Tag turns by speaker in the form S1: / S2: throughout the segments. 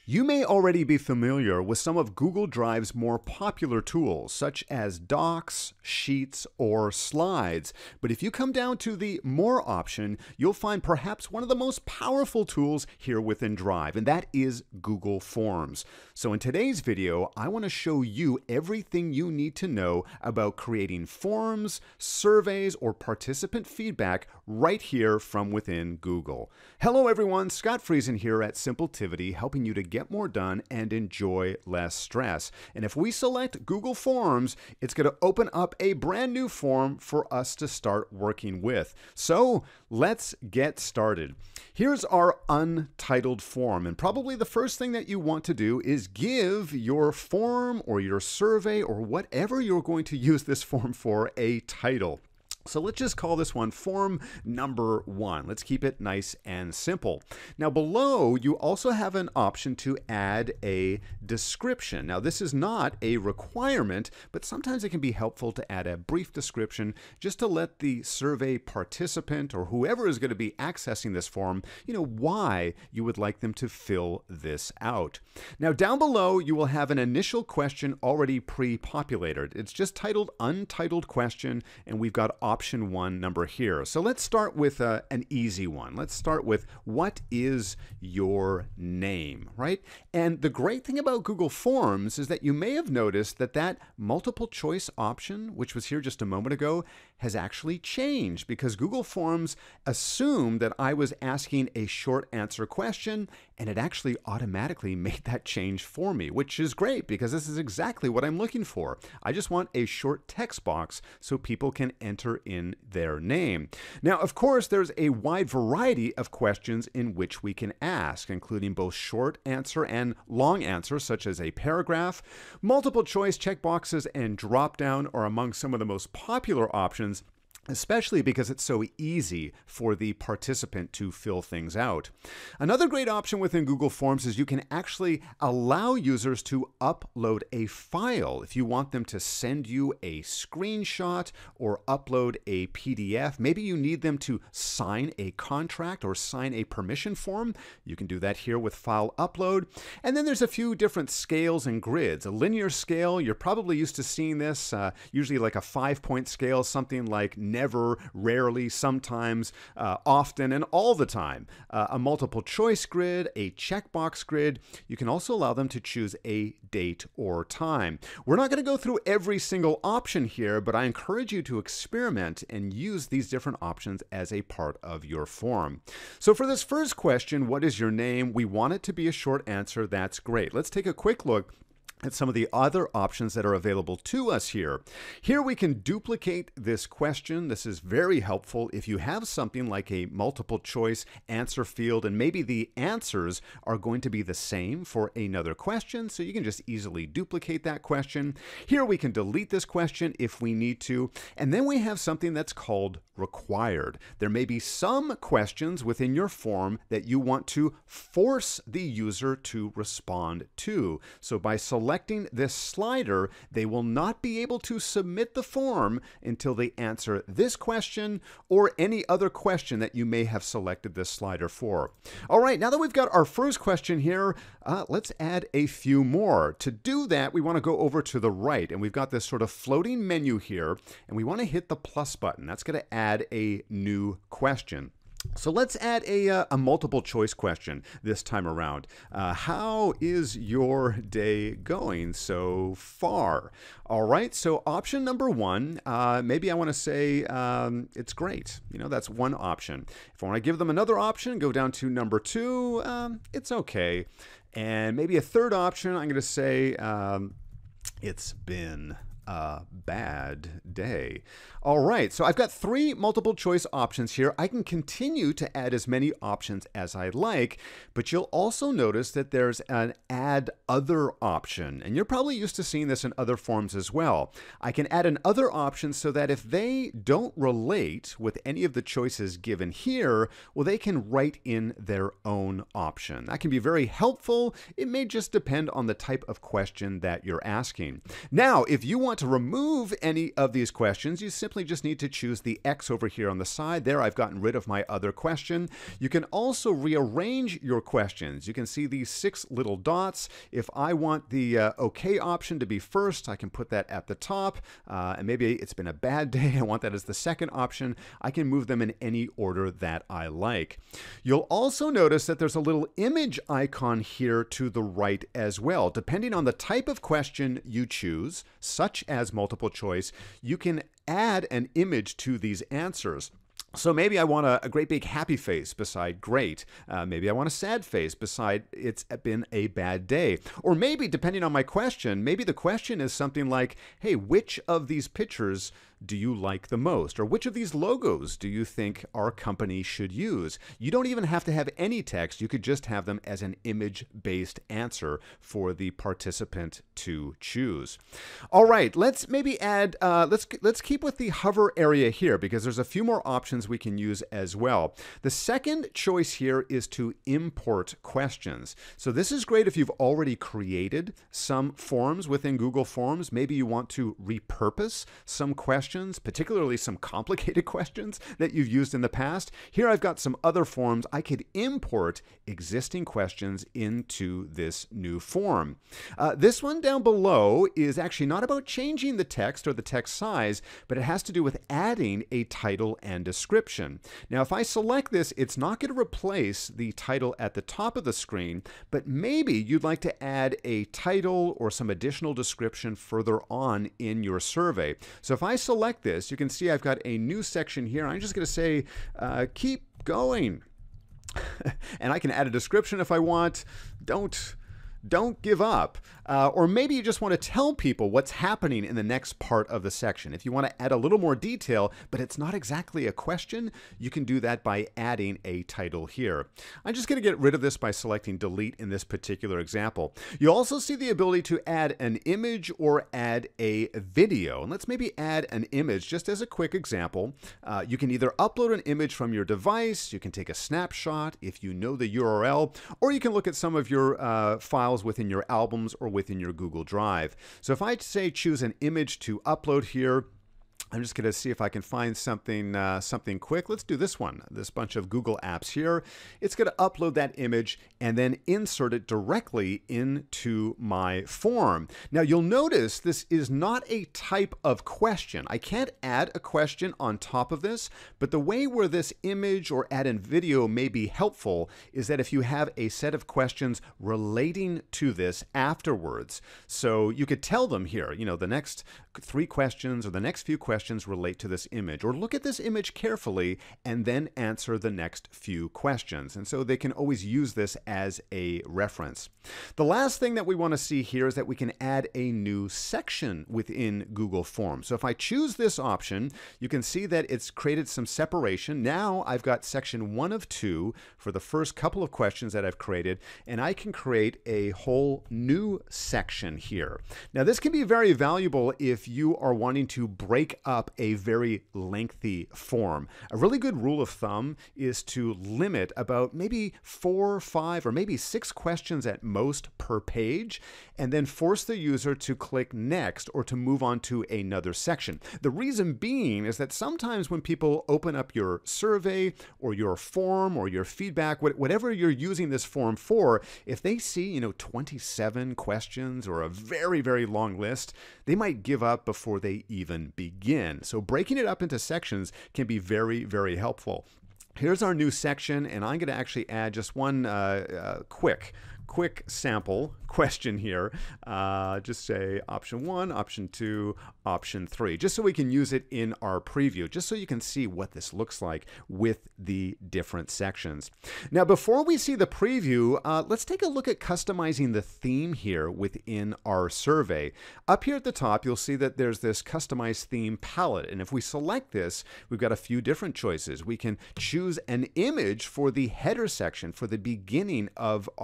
S1: You may already be familiar with some of Google Drive's more popular tools, such as Docs, Sheets, or Slides. But if you come down to the More option, you'll find perhaps one of the most powerful tools here within Drive, and that is Google Forms. So in today's video, I want to show you everything you need to know about creating forms, surveys, or participant feedback right here from within Google. Hello everyone, Scott Friesen here at Simpletivity, helping you to get more done and enjoy less stress. And if we select Google Forms, it's going to open up a brand new form for us to start working with. So let's get started. Here's our untitled form, and probably the first thing that you want to do is give your form or your survey or whatever you're going to use this form for a title. So let's just call this one form number 1. Let's keep it nice and simple. Now below, you also have an option to add a description. Now this is not a requirement, but sometimes it can be helpful to add a brief description just to let the survey participant or whoever is going to be accessing this form, why you would like them to fill this out. Now down below, you will have an initial question already pre-populated. It's just titled Untitled Question, and we've got option 1 number here. So let's start with an easy one. Let's start with, what is your name, right? And the great thing about Google Forms is that you may have noticed that that multiple choice option, which was here just a moment ago, has actually changed because Google Forms assumed that I was asking a short answer question, and it actually automatically made that change for me, which is great because this is exactly what I'm looking for. I just want a short text box so people can enter in their name. Now, of course, there's a wide variety of questions in which we can ask, including both short answer and long answer, such as a paragraph. Multiple choice checkboxes and drop down are among some of the most popular options, especially because it's so easy for the participant to fill things out. Another great option within Google Forms is you can actually allow users to upload a file. If you want them to send you a screenshot or upload a PDF, maybe you need them to sign a contract or sign a permission form, you can do that here with File Upload. And then there's a few different scales and grids. A linear scale, you're probably used to seeing this, usually like a 5-point scale, something like never, rarely, sometimes, often, and all the time. A multiple choice grid, a checkbox grid. You can also allow them to choose a date or time. We're not going to go through every single option here, but I encourage you to experiment and use these different options as a part of your form. So for this first question, what is your name? We want it to be a short answer. That's great. Let's take a quick look at some of the other options that are available to us here. Here we can duplicate this question. This is very helpful if you have something like a multiple choice answer field and maybe the answers are going to be the same for another question, so you can just easily duplicate that question. Here we can delete this question if we need to, and then we have something that's called required. There may be some questions within your form that you want to force the user to respond to. So by selecting this slider, they will not be able to submit the form until they answer this question or any other question that you may have selected this slider for. All right, now that we've got our first question here, let's add a few more. To do that, we want to go over to the right, and we've got this sort of floating menu here, and we want to hit the plus button. That's going to add a new question. So let's add a multiple choice question this time around. How is your day going so far? All right, so option number 1, maybe I want to say it's great. That's one option. If I want to give them another option, go down to number 2, it's okay. And maybe a third option, I'm going to say it's been a bad day. All right, so I've got 3 multiple choice options here. I can continue to add as many options as I like, but you'll also notice that there's an add other option, and you're probably used to seeing this in other forms as well. I can add an other option so that if they don't relate with any of the choices given here, well, they can write in their own option. That can be very helpful. It may just depend on the type of question that you're asking. Now, if you want want to remove any of these questions, you simply just need to choose the X over here on the side. There, I've gotten rid of my other question. You can also rearrange your questions. You can see these 6 little dots. If I want the OK option to be first, I can put that at the top. And maybe it's been a bad day. I want that as the second option. I can move them in any order that I like. You'll also notice that there's a little image icon here to the right as well. Depending on the type of question you choose, such as multiple choice, you can add an image to these answers. So maybe I want a great big happy face beside great. Maybe I want a sad face beside it's been a bad day. Or maybe, depending on my question, maybe the question is something like, hey, which of these pictures do you like the most? Or which of these logos do you think our company should use? You don't even have to have any text. You could just have them as an image-based answer for the participant to choose. All right, let's maybe add, let's keep with the hover area here because there's a few more options we can use as well. The second choice here is to import questions. So this is great if you've already created some forms within Google Forms. Maybe you want to repurpose some questions, particularly some complicated questions that you've used in the past. Here I've got some other forms. I could import existing questions into this new form. This one down below is actually not about changing the text or the text size, but it has to do with adding a title and description. Now, if I select this, it's not going to replace the title at the top of the screen, but maybe you'd like to add a title or some additional description further on in your survey. So if I select this, you can see I've got a new section here. I'm just going to say, keep going. And I can add a description if I want. Don't give up. Or maybe you just want to tell people what's happening in the next part of the section. If you want to add a little more detail, but it's not exactly a question, you can do that by adding a title here. I'm just going to get rid of this by selecting delete in this particular example. You also see the ability to add an image or add a video. And let's maybe add an image just as a quick example. You can either upload an image from your device, you can take a snapshot if you know the URL, or you can look at some of your files within your albums or within your Google Drive. So if I say choose an image to upload here, I'm just going to see if I can find something something quick. Let's do this one, this bunch of Google apps here. It's going to upload that image and then insert it directly into my form. Now you'll notice this is not a type of question. I can't add a question on top of this, but the way where this image or add in video may be helpful is that if you have a set of questions relating to this afterwards. So you could tell them here, you know, the next 3 questions or the next few questions relate to this image, or look at this image carefully and then answer the next few questions. And so they can always use this as a reference. The last thing that we want to see here is that we can add a new section within Google Forms. So if I choose this option, you can see that it's created some separation. Now I've got section 1 of 2 for the first couple of questions that I've created, and I can create a whole new section here. Now this can be very valuable if you are wanting to break up a very lengthy form. A really good rule of thumb is to limit about maybe 4, 5, or maybe 6 questions at most per page, and then force the user to click next or to move on to another section. The reason being is that sometimes when people open up your survey or your form or your feedback, whatever you're using this form for, if they see, 27 questions or a very, very long list, they might give up before they even begin. So breaking it up into sections can be very, very helpful. Here's our new section, and I'm going to actually add just one quick sample question here. Just say option 1, option 2, option 3, just so we can use it in our preview, just so you can see what this looks like with the different sections. Now, before we see the preview, let's take a look at customizing the theme here within our survey. Up here at the top, you'll see that there's this customized theme palette, and if we select this, we've got a few different choices. We can choose an image for the header section, for the beginning of our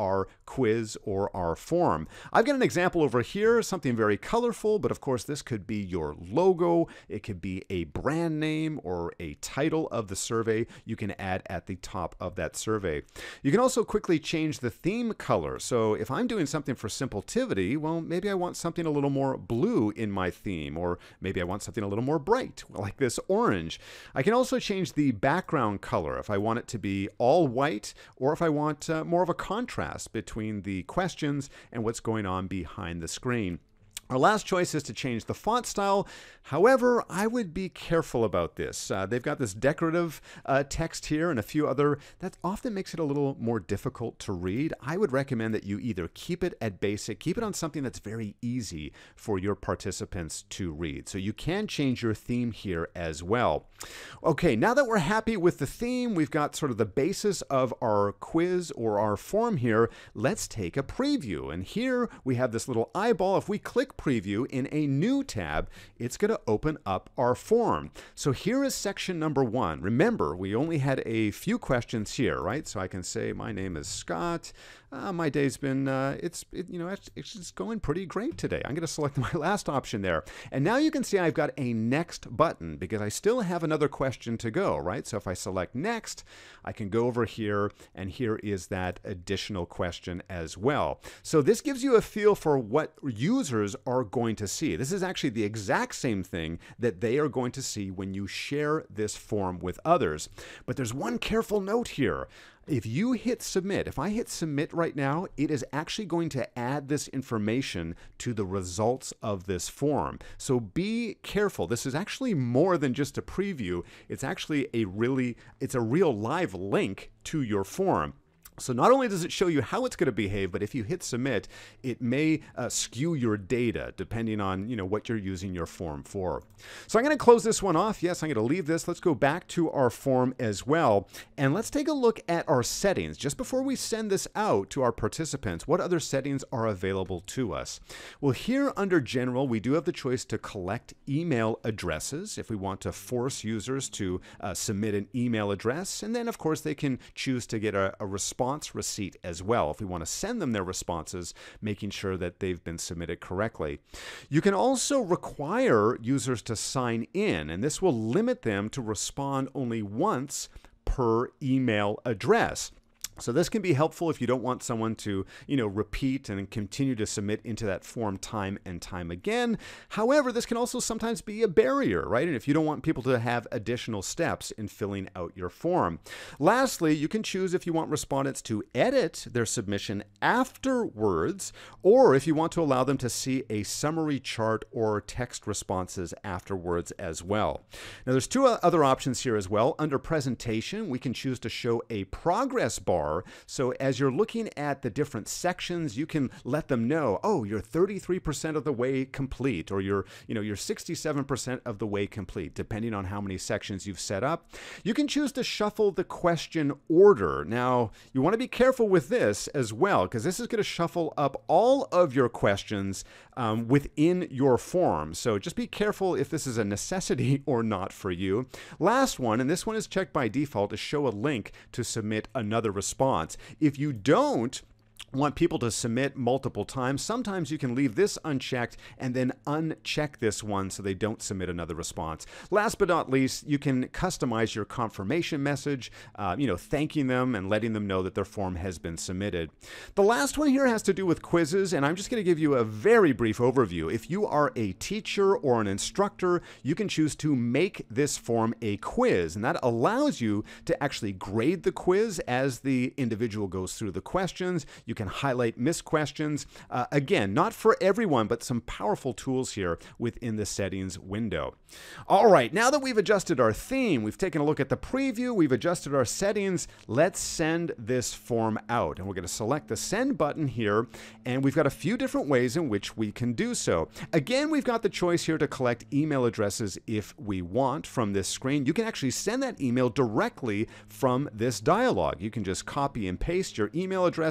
S1: quiz or our form. I've got an example over here, something very colorful, but of course this could be your logo, it could be a brand name or a title of the survey you can add at the top of that survey. You can also quickly change the theme color. So if I'm doing something for Simpletivity, well, maybe I want something a little more blue in my theme, or maybe I want something a little more bright, like this orange. I can also change the background color if I want it to be all white, or if I want more of a contrast between the questions and what's going on behind the screen. Our last choice is to change the font style. However, I would be careful about this. They've got this decorative text here and a few other, that often makes it a little more difficult to read. I would recommend that you either keep it at basic, keep it on something that's very easy for your participants to read. So you can change your theme here as well. Okay, now that we're happy with the theme, we've got sort of the basis of our quiz or our form here, let's take a preview. And here we have this little eyeball. If we click preview in a new tab, it's going to open up our form. So here is section number 1. Remember, we only had a few questions here, right? So I can say my name is Scott. My day's been, it's just going pretty great today. I'm going to select my last option there. And now you can see I've got a next button because I still have another question to go, right? So if I select next, I can go over here and here is that additional question as well. So this gives you a feel for what users are going to see. This is actually the exact same thing that they are going to see when you share this form with others. But there's one careful note here. If you hit submit, if I hit submit right now, it is actually going to add this information to the results of this form. So be careful. This is actually more than just a preview. It's actually a real live link to your form. So not only does it show you how it's going to behave, but if you hit submit, it may skew your data depending on what you're using your form for. So I'm going to close this one off. Yes, I'm going to leave this. Let's go back to our form as well. And let's take a look at our settings. Just before we send this out to our participants, what other settings are available to us? Well, here under General, we do have the choice to collect email addresses if we want to force users to submit an email address. And then, of course, they can choose to get a response receipt as well if we want to send them their responses, making sure that they've been submitted correctly. You can also require users to sign in, and this will limit them to respond only once per email address. So this can be helpful if you don't want someone to, repeat and continue to submit into that form time and time again. However, this can also sometimes be a barrier, right? And if you don't want people to have additional steps in filling out your form. Lastly, you can choose if you want respondents to edit their submission afterwards, or if you want to allow them to see a summary chart or text responses afterwards as well. Now, there's two other options here as well. Under presentation, we can choose to show a progress bar. So as you're looking at the different sections, you can let them know, oh, you're 33% of the way complete, or you're 67% of the way complete, depending on how many sections you've set up. You can choose to shuffle the question order. Now, you want to be careful with this as well, because this is going to shuffle up all of your questions within your form. So just be careful if this is a necessity or not for you. Last one, and this one is checked by default, is show a link to submit another response. If you don't want people to submit multiple times, sometimes you can leave this unchecked and then uncheck this one so they don't submit another response. Last but not least, you can customize your confirmation message, thanking them and letting them know that their form has been submitted. The last one here has to do with quizzes, and I'm just going to give you a very brief overview. If you are a teacher or an instructor, you can choose to make this form a quiz, and that allows you to actually grade the quiz as the individual goes through the questions. You can highlight missed questions. Again, not for everyone, but some powerful tools here within the settings window. All right, now that we've adjusted our theme, we've taken a look at the preview, we've adjusted our settings, let's send this form out. And we're going to select the send button here, and we've got a few different ways in which we can do so. Again, we've got the choice here to collect email addresses if we want from this screen. You can actually send that email directly from this dialog. You can just copy and paste your email addresses.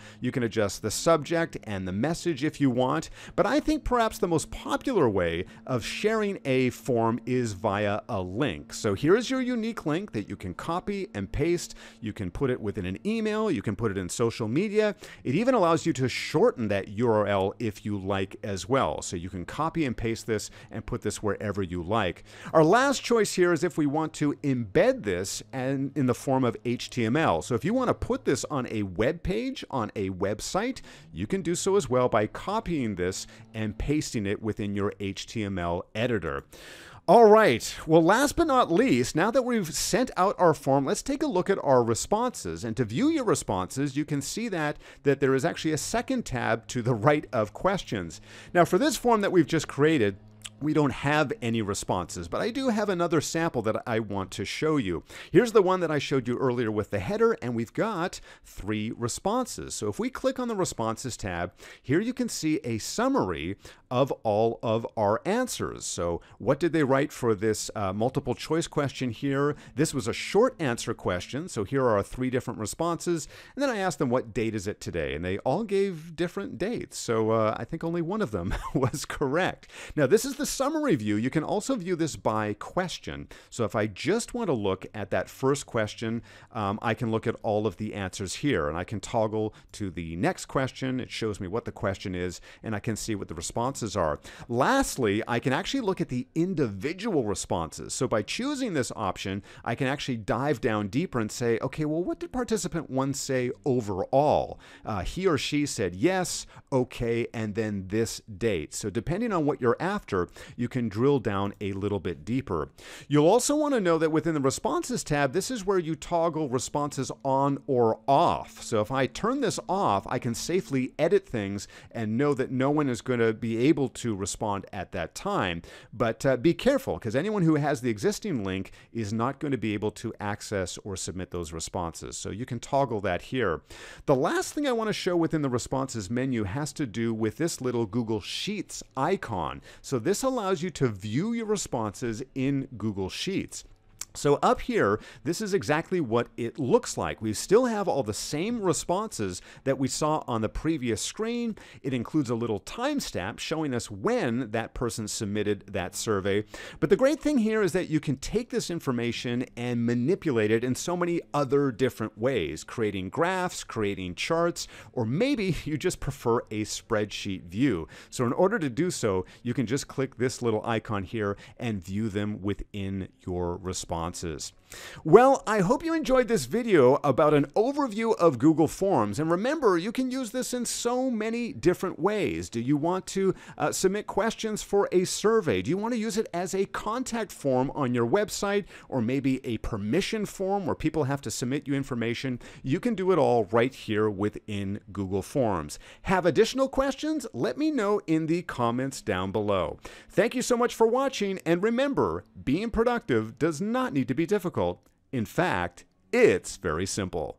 S1: You can adjust the subject and the message if you want, but I think perhaps the most popular way of sharing a form is via a link. So here's your unique link that you can copy and paste. You can put it within an email. You can put it in social media. It even allows you to shorten that URL if you like as well. So you can copy and paste this and put this wherever you like. Our last choice here is if we want to embed this in the form of HTML. So if you want to put this on a web page, on a website, you can do so as well by copying this and pasting it within your HTML editor. All right, well, last but not least, now that we've sent out our form, let's take a look at our responses. And to view your responses, you can see that there is actually a second tab to the right of questions. Now, for this form that we've just created, we don't have any responses, but I do have another sample that I want to show you. Here's the one that I showed you earlier with the header, and we've got 3 responses. So if we click on the responses tab, here you can see a summary of all of our answers. So what did they write for this multiple choice question here? This was a short answer question. So here are our 3 different responses. And then I asked them, what date is it today? And they all gave different dates. So I think only one of them was correct. Now this is the summary view. You can also view this by question. So if I just want to look at that first question, I can look at all of the answers here, and I can toggle to the next question. It shows me what the question is, and I can see what the responses are. Lastly, I can actually look at the individual responses. So by choosing this option, I can actually dive down deeper and say, okay, well, what did participant 1 say overall? He or she said yes, okay, and then this date. So depending on what you're after, you can drill down a little bit deeper. You'll also want to know that within the responses tab, this is where you toggle responses on or off. So if I turn this off, I can safely edit things and know that no one is going to be able to respond at that time. But be careful, because anyone who has the existing link is not going to be able to access or submit those responses. So you can toggle that here. The last thing I want to show within the responses menu has to do with this little Google Sheets icon. So this allows you to view your responses in Google Sheets. So up here, this is exactly what it looks like. We still have all the same responses that we saw on the previous screen. It includes a little timestamp showing us when that person submitted that survey. But the great thing here is that you can take this information and manipulate it in so many other different ways, creating graphs, creating charts, or maybe you just prefer a spreadsheet view. So in order to do so, you can just click this little icon here and view them within your responses. Well, I hope you enjoyed this video about an overview of Google Forms. And remember, you can use this in so many different ways. Do you want to submit questions for a survey? Do you want to use it as a contact form on your website, or maybe a permission form where people have to submit you information? You can do it all right here within Google Forms. Have additional questions? Let me know in the comments down below. Thank you so much for watching, and remember, being productive does not need to be difficult. In fact, it's very simple.